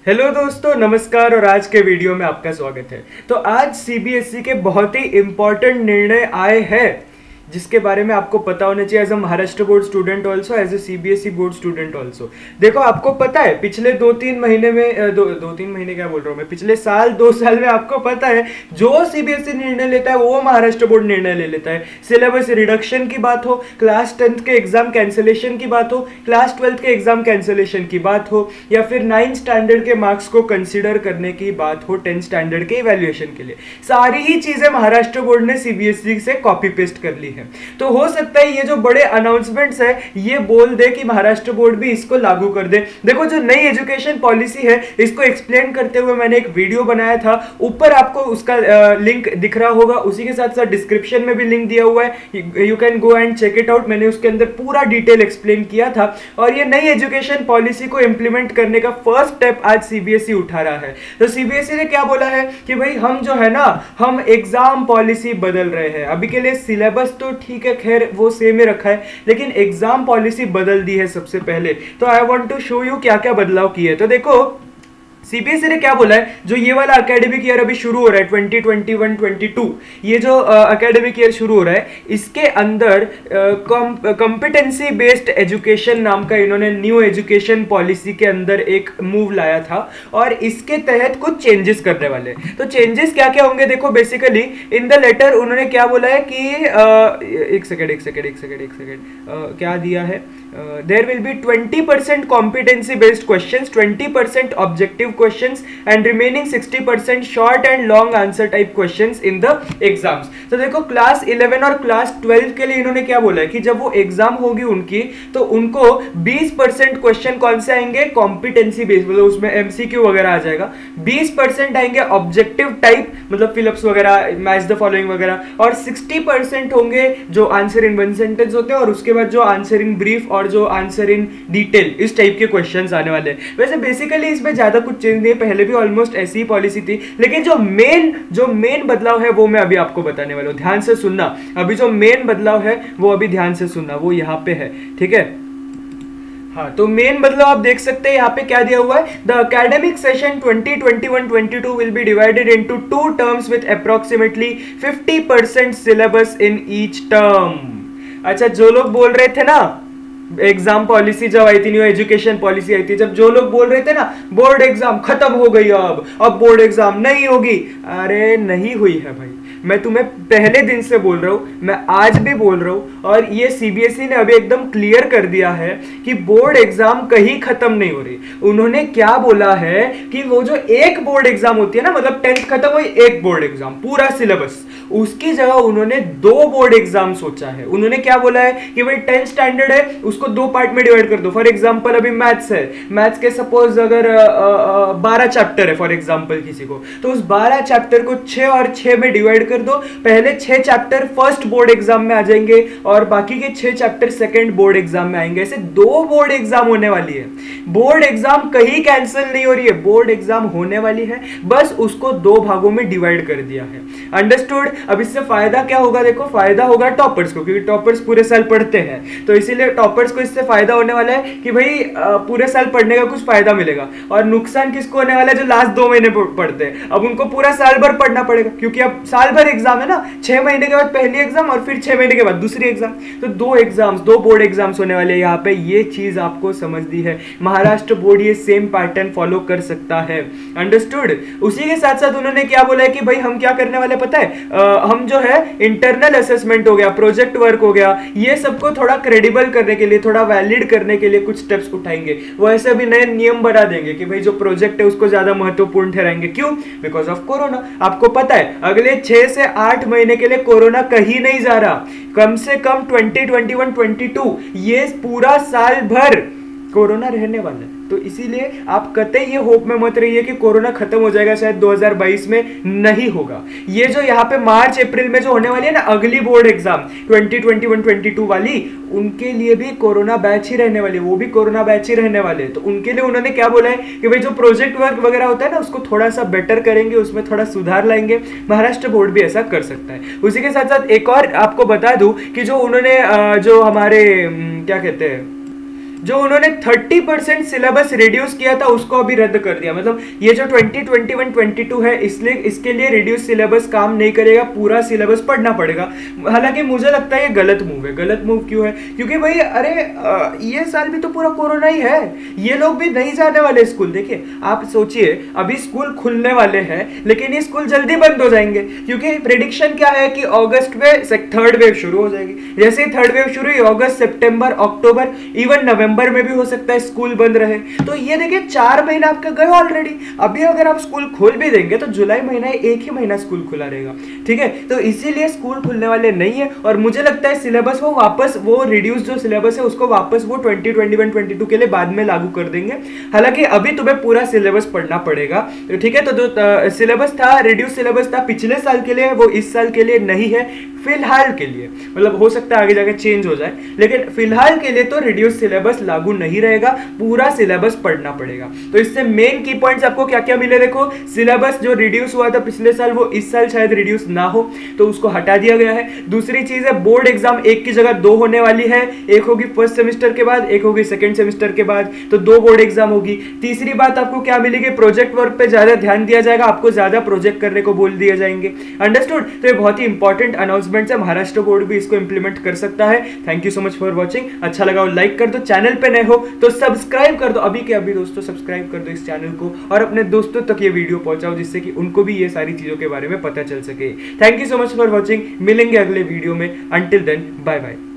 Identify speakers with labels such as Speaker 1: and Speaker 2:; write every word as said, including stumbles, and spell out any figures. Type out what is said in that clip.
Speaker 1: Hello दोस्तों, नमस्कार और आज के वीडियो में आपका स्वागत है। तो आज सीबीएसई के बहुत ही इंपॉर्टेंट निर्णय आए हैं जिसके बारे में आपको पता होना चाहिए as a Maharashtra board student also, as a CBSE board student also. देखो, आपको पता है पिछले दो तीन महीने में दो दो तीन महीने क्या बोल रहा हूँ मैं पिछले साल दो साल में आपको पता है जो सीबीएसई निर्णय लेता है वो महाराष्ट्र बोर्ड निर्णय ले लेता है। सिलेबस रिडक्शन की बात हो, क्लास टेंथ के एग्जाम कैंसिलेशन की बात हो, क्लास ट्वेल्थ के एग्जाम कैंसिलेशन की बात हो, या फिर नाइन्थ स्टैंडर्ड के मार्क्स को कंसिडर करने की बात हो टेंथ स्टैंडर्ड के इवैल्यूएशन के लिए, सारी ही चीजें महाराष्ट्र बोर्ड ने सीबीएसई से कॉपी पेस्ट कर ली है। तो हो सकता है ये जो बड़े अनाउंसमेंट्स है ये बोल दे कि महाराष्ट्र बोर्ड भी इसको लागू कर दे। देखो, जो नई एजुकेशन पॉलिसी है इसको एक्सप्लेन करते हुए मैंने एक वीडियो बनाया था, ऊपर आपको उसका लिंक दिख रहा होगा, उसी के साथ साथ डिस्क्रिप्शन में भी लिंक दिया हुआ है, you can go and check it out. मैंने उसके अंदर पूरा डिटेल एक्सप्लेन किया था और ये नई एजुकेशन पॉलिसी को इंप्लीमेंट करने का फर्स्ट स्टेप आज सीबीएसई उठा रहा है। तो सीबीएसई ने क्या बोला है कि भाई हम जो है ना हम एग्जाम पॉलिसी बदल रहे हैं। अभी के लिए सिलेबस तो ठीक है, खैर वो सेम ही रखा है, लेकिन एग्जाम पॉलिसी बदल दी है सबसे पहले। तो I want to show you क्या क्या बदलाव किए। तो देखो, सीबीएसई ने क्या बोला है, जो ये वाला एकेडमिक ईयर अभी शुरू हो रहा है twenty twenty one twenty two, ये जो एकेडमिक ईयर शुरू हो रहा है इसके अंदर कॉम्पिटेंसी बेस्ड एजुकेशन नाम का इन्होंने न्यू एजुकेशन पॉलिसी के अंदर एक मूव लाया था और इसके तहत कुछ चेंजेस करने वाले। तो चेंजेस क्या क्या होंगे, देखो बेसिकली इन द लेटर उन्होंने क्या बोला है कि uh, एक सेकेंड एक सेकेंड एक सेकेंड एक सेकेंड क्या दिया है, there will be twenty percent competency based questions, twenty percent objective questions and remaining sixty percent short and long answer type questions in the exams। तो देखो, क्लास इलेवन और class twelve के लिए इन्होंने क्या बोला है कि जब वो एग्जाम होगी उनकी तो उनको बीस परसेंट क्वेश्चन कौन से आएंगे, कॉम्पिटेंसी बेस्ड, मतलब उसमें एमसीक्यू वगैरह आ जाएगा। बीस परसेंट आएंगे ऑब्जेक्टिव टाइप, मतलब फिलअप्स वगैरह, मैच द फॉलोइंग वगैरह, और सिक्सटी परसेंट होंगे जो आंसर इन वन सेंटेंस होते हैं और उसके बाद जो आंसर इन ब्रीफ और जो आंसर इन डिटेल, इस टाइप के क्वेश्चंस आने वाले हैं। वैसे बेसिकली इसमें ज्यादा कुछ चेंज नहीं, पहले भी ऑलमोस्ट ऐसी ही पॉलिसी थी, लेकिन जो मेन जो मेन बदलाव है वो मैं अभी आपको बताने वाला हूं, ध्यान से सुनना। अभी जो मेन बदलाव है वो अभी ध्यान से सुनना, वो यहां पे है, ठीक है। हाँ, तो मेन बदलाव आप देख सकते हैं यहाँ पे क्या दिया हुआ है, the academic session twenty twenty one twenty two will be divided into two terms with approximately fifty percent syllabus in each term. अच्छा, जो लोग बोल रहे थे ना एग्जाम पॉलिसी जब आई थी, न्यू एजुकेशन पॉलिसी आई थी, जब जो लोग बोल रहे थे ना बोर्ड एग्जाम खत्म हो गई, अब अब बोर्ड एग्जाम नहीं होगी, अरे नहीं हुई है भाई। मैं तुम्हें पहले दिन से बोल रहा हूं, मैं आज भी बोल रहा हूं, और ये सीबीएसई ने अभी एकदम क्लियर कर दिया है कि बोर्ड एग्जाम कहीं खत्म नहीं हो रही। उन्होंने क्या बोला है कि वो जो एक बोर्ड एग्जाम होती है ना, मतलब टेंथ खत्म हुई, एक बोर्ड एग्जाम पूरा सिलेबस, उसकी जगह उन्होंने दो बोर्ड एग्जाम सोचा है। उन्होंने क्या बोला है कि भाई टेंथ स्टैंडर्ड है उसको दो पार्ट में डिवाइड कर दो। फॉर एग्जांपल अभी मैथ्स है, मैथ्स के सपोज अगर बारह चैप्टर है फॉर एग्जांपल किसी को, तो उस बारह चैप्टर को छह और छह में डिवाइड कर दो। पहले छह चैप्टर फर्स्ट बोर्ड एग्जाम में आ जाएंगे और बाकी के छह चैप्टर सेकंड बोर्ड एग्जाम में आएंगे। ऐसे दो बोर्ड एग्जाम होने वाली है। बोर्ड एग्जाम कहीं कैंसिल नहीं हो रही है, बोर्ड एग्जाम होने वाली है, बस उसको दो भागों में डिवाइड कर दिया है। अंडरस्टूड। अब इससे फायदा क्या होगा, देखो फायदा होगा टॉपर्स को, क्योंकि टॉपर्स पूरे साल पढ़ते हैं, तो इसीलिए टॉपर्स को इससे फायदा होने वाला है कि भाई पूरे साल पढ़ने का कुछ फायदा मिलेगा। और नुकसान किसको होने वाला है, जो लास्ट दो महीने पढ़ते हैं, अब उनको पूरा साल भर पढ़ना पड़ेगा, क्योंकि अब साल भर एग्जाम है ना, छह महीने के बाद पहली एग्जाम और फिर छह महीने के बाद दूसरी एग्जाम, तो दो एग्जाम्स, दो बोर्ड एग्जाम्स होने वाले हैं यहाँ पे। ये चीज आपको समझनी है, महाराष्ट्र बोर्ड ये सेम पैटर्न फॉलो कर सकता है। अंडरस्टूड। उसी के साथ साथ उन्होंने क्या बोला है कि भाई हम क्या करने वाले पता है, आ, हम जो है इंटरनल असेसमेंट हो गया, प्रोजेक्ट वर्क हो गया, ये सबको थोड़ा क्रेडिबल करने के लिए, थोड़ा वैलिड करने के लिए कुछ स्टेप्स उठाएंगे। वो ऐसे भी नए नियम बना देंगे कि भाई जो प्रोजेक्ट है उसको ज्यादा महत्वपूर्ण ठहराएंगे। क्यों? Because of corona. आपको पता है अगले छह से आठ महीने के लिए कोरोना कहीं नहीं जा रहा, कम से कम twenty twenty one twenty two ये पूरा साल भर कोरोना रहने वाला है। तो इसीलिए आप कतई ये होप में मत रहिए कि कोरोना खत्म हो जाएगा शायद दो हज़ार बाईस में, नहीं होगा। ये जो यहाँ पे मार्च अप्रैल में जो होने वाली है ना अगली board exam twenty twenty one twenty two वाली, उनके लिए भी कोरोना बैच ही रहने वाली, वो भी कोरोना बैच ही रहने वाले। तो उनके लिए उन्होंने क्या बोला है कि भाई जो प्रोजेक्ट वर्क वगैरह होता है ना उसको थोड़ा सा बेटर करेंगे, उसमें थोड़ा सुधार लाएंगे। महाराष्ट्र बोर्ड भी ऐसा कर सकता है। उसी के साथ साथ एक और आपको बता दूं कि जो उन्होंने जो हमारे क्या कहते हैं जो उन्होंने थर्टी परसेंट सिलेबस रिड्यूस किया था उसको अभी रद्द कर दिया। मतलब ये जो twenty twenty one twenty two है, इसलिए इसके लिए रिड्यूस सिलेबस काम नहीं करेगा, पूरा सिलेबस पढ़ना पड़ेगा। हालांकि मुझे लगता है ये गलत मूव है। गलत मूव क्यों है? क्योंकि भाई अरे ये साल भी तो पूरा कोरोना ही है, ये लोग भी नहीं जाने वाले स्कूल। देखिए आप सोचिए, अभी स्कूल खुलने वाले हैं लेकिन ये स्कूल जल्दी बंद हो जाएंगे, क्योंकि प्रेडिक्शन क्या है कि अगस्त में थर्ड वेव शुरू हो जाएगी। जैसे ही थर्ड वेव शुरू हुई, अगस्त, सितंबर, अक्टूबर, इवन नवंबर में भी हो सकता है स्कूल बंद रहे। तो ये देखिए चार महीना आपका गए ऑलरेडी। अभी अगर आप स्कूल खोल भी देंगे तो जुलाई महीना एक ही महीना स्कूल खुला रहेगा, ठीक है। तो इसीलिए स्कूल खुलने वाले नहीं है और मुझे लगता है सिलेबस वो वापस, वो रिड्यूस जो सिलेबस है उसको वापस वो twenty twenty one twenty two के लिए बाद में लागू कर देंगे। हालांकि अभी तुम्हें पूरा सिलेबस पढ़ना पड़ेगा, ठीक है। तो जो सिलेबस था, रिड्यूस सिलेबस था पिछले साल के लिए, वो इस साल के लिए नहीं है फिलहाल के लिए। मतलब हो सकता है आगे जाके चेंज हो जाए, लेकिन फिलहाल के लिए तो रिड्यूस सिलेबस लागू नहीं रहेगा, पूरा सिलेबस पढ़ना पड़ेगा। तो इससे मेन की पॉइंट्स आपको क्या क्या मिले, देखो सिलेबस जो रिड्यूस हुआ था पिछले साल वो इस साल शायद रिड्यूस ना हो, तो उसको हटा दिया गया है। दूसरी चीज है बोर्ड एग्जाम एक की जगह दो होने वाली है, एक होगी फर्स्ट सेमेस्टर के बाद, एक होगी सेकंड सेमेस्टर के बाद, तो दो बोर्ड एग्जाम होगी। तीसरी बात आपको क्या मिलेगी, प्रोजेक्ट वर्क पे ज्यादा ध्यान दिया जाएगा, आपको ज्यादा प्रोजेक्ट करने को बोल दिए जाएंगे। अंडरस्टूड? तो ये बहुत ही इंपॉर्टेंट अनाउंसमेंट है, महाराष्ट्र बोर्ड भी इसको इंप्लीमेंट कर सकता है। Thank you so much for watching. अच्छा लगा हो लाइक कर दो, चैनल पे नए हो तो सब्सक्राइब कर दो, अभी के अभी दोस्तों सब्सक्राइब कर दो इस चैनल को और अपने दोस्तों तक ये वीडियो पहुंचाओ, जिससे कि उनको भी ये सारी चीजों के बारे में पता चल सके। Thank you so much for watching. मिलेंगे अगले वीडियो में। Until then bye bye.